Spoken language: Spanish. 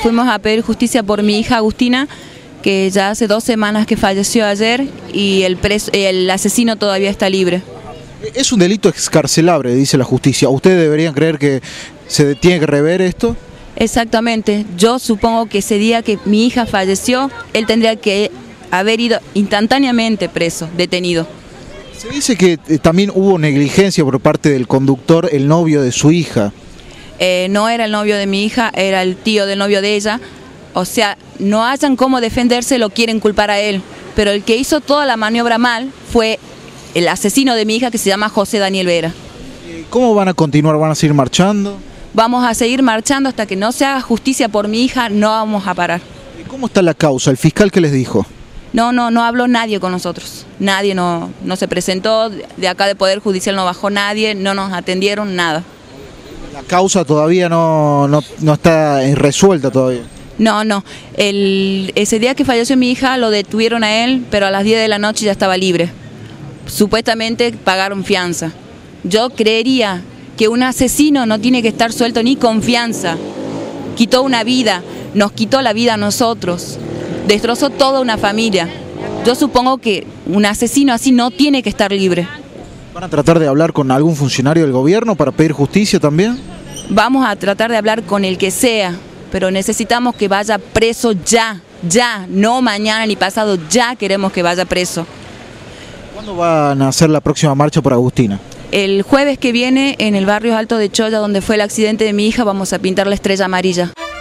fuimos a pedir justicia por mi hija Agustina, que ya hace 2 semanas que falleció ayer y el asesino todavía está libre. Es un delito excarcelable, dice la justicia. ¿Ustedes deberían creer que se tiene que rever esto? Exactamente. Yo supongo que ese día que mi hija falleció, él tendría que haber ido instantáneamente preso, detenido. Se dice que también hubo negligencia por parte del conductor, el novio de su hija. No era el novio de mi hija, era el tío del novio de ella. O sea, no hayan cómo defenderse, lo quieren culpar a él. Pero el que hizo toda la maniobra mal fue el asesino de mi hija, que se llama José Daniel Vera. ¿Cómo van a continuar? ¿Van a seguir marchando? Vamos a seguir marchando hasta que no se haga justicia por mi hija, no vamos a parar. ¿Cómo está la causa? ¿El fiscal qué les dijo? No habló nadie con nosotros. Nadie no se presentó, de acá de Poder Judicial no bajó nadie, no nos atendieron, nada. ¿La causa todavía no está resuelta todavía? No. Ese día que falleció mi hija lo detuvieron a él, pero a las 10 de la noche ya estaba libre. Supuestamente pagaron fianza. Yo creería que un asesino no tiene que estar suelto ni con fianza. Quitó una vida, nos quitó la vida a nosotros, destrozó toda una familia. Yo supongo que un asesino así no tiene que estar libre. ¿Van a tratar de hablar con algún funcionario del gobierno para pedir justicia también? Vamos a tratar de hablar con el que sea, pero necesitamos que vaya preso ya, no mañana ni pasado, ya queremos que vaya preso. ¿Cuándo van a hacer la próxima marcha por Agustina? El jueves que viene en el barrio Alto de Choya, donde fue el accidente de mi hija, vamos a pintar la estrella amarilla.